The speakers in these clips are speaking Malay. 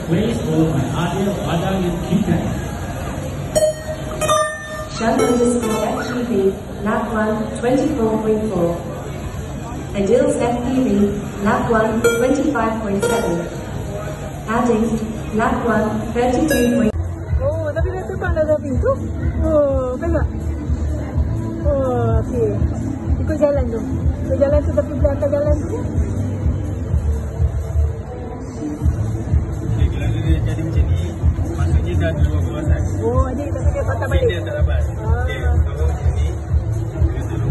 place followed by Adil Badang in Kitan. Shan underscore FGV, lap 1, 24.4. Adil's FPV, lap 1, 25.7. Adding, lap 1, 32. Oh, tapi dah terbang dah tapi tu. Oh, tengok. Oh, okey. Ikut jalan tu. Ikut jalan tu tapi belakang jalan tu. Bila dia jadi macam ni, maksudnya dah dua kawasan. Oh, ni tapi dia patah balik. Dia tak dapat. Okey, kalau macam ni, dia dulu.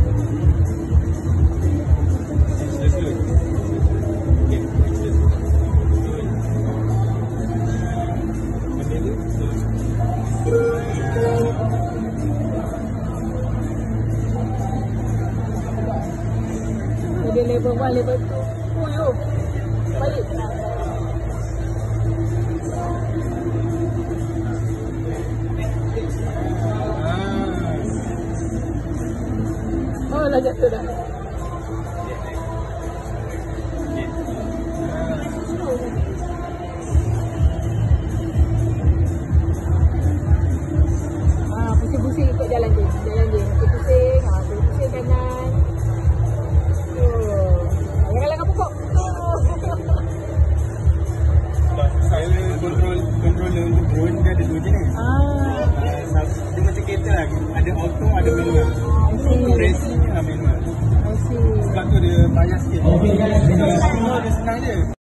Slow. Okey, slow. Jadi level 1, level 2. Oh, yo. Balik. Oh, dah jatuh dah. Pusing-pusing ikut jalan je. Pusing-pusing. Pusing kanan. Janganlah kau pokok. Saya controller untuk drone dia ada dua jenis. Dia macam kereta lah. Ada auto, ada manual. Racing je lah manual. I see. Sebab tu dia payah sikit. Okay guys, Kalau dia senang je.